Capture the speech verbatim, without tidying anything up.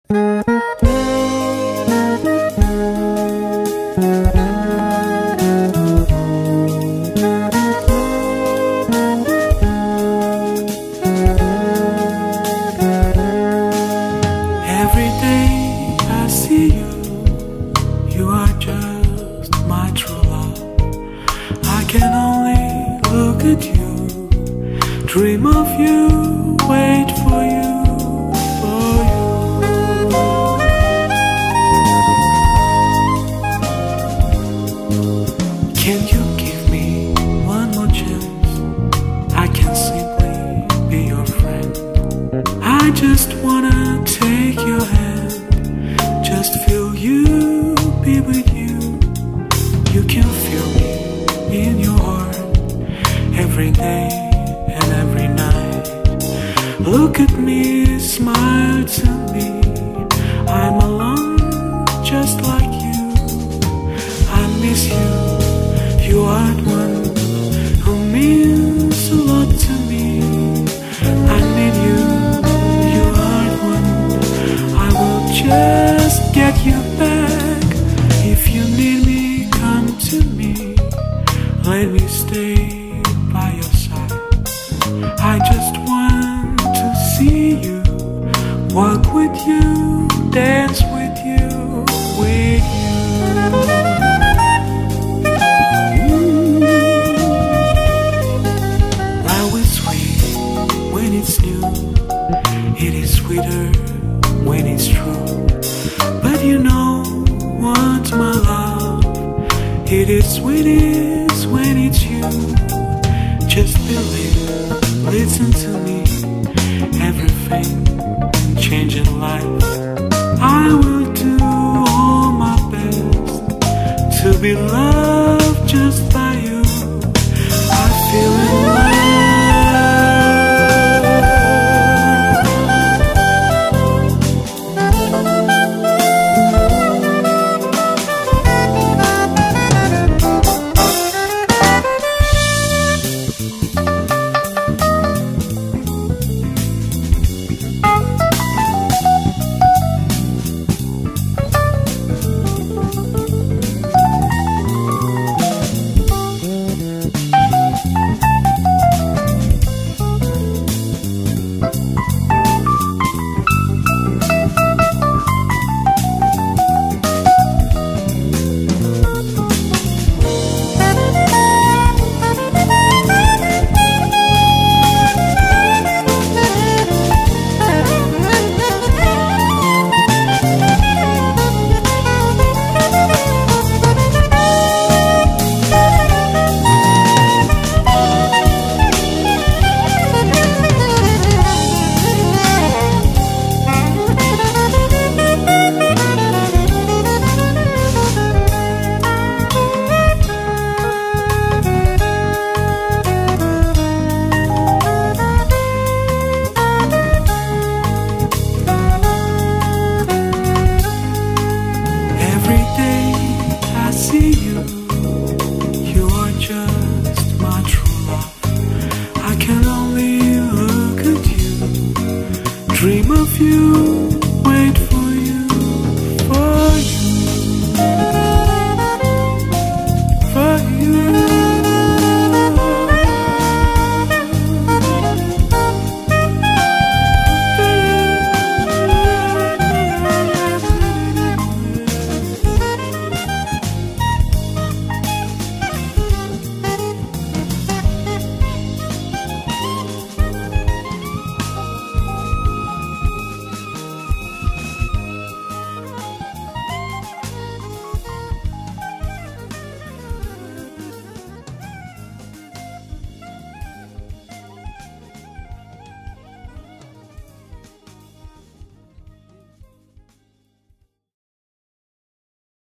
Every day I see you, you are just my true love. I can only look at you, dream of you, wait for you, for you. Can you give me one more chance? I can simply be your friend. I just wanna take your hand, just feel you, be with you. You can feel me in your heart every day and every night. Look at me, smile to me. I'm alone just like you. I miss you. You are the one who means a lot to me. I need you. You are the one. I will just get you back. If you need me, come to me. Let me stay by your side. I just want to see you, walk with you, dance with you, with you. Love is sweet when it's new. It is sweeter when it's true. But you know what, my love, it is sweetest when it's you. Just believe, listen to me. Everything changing life. I will do all my best to be loved just by